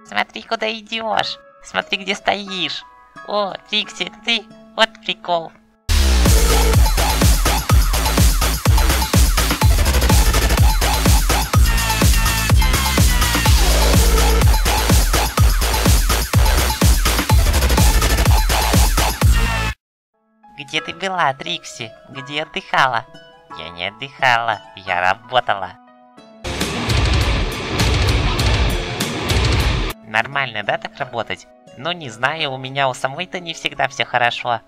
Смотри, куда идешь. Смотри, где стоишь. О, Трикси, это ты? Вот прикол. Где ты была, Трикси? Где отдыхала? Я не отдыхала, я работала. Нормально, да, так работать? Ну, не знаю, у меня у самой-то не всегда все хорошо.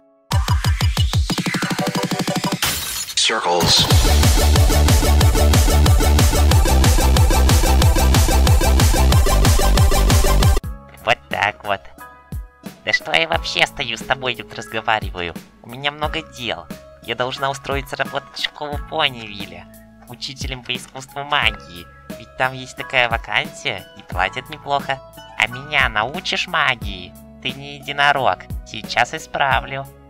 Circles. Вот так вот. Да что я вообще стою с тобой тут разговариваю? У меня много дел. Я должна устроиться работать в школу Понивилля, учителем по искусству магии. Ведь там есть такая вакансия и платят неплохо. А меня научишь магии? Ты не единорог. Сейчас исправлю.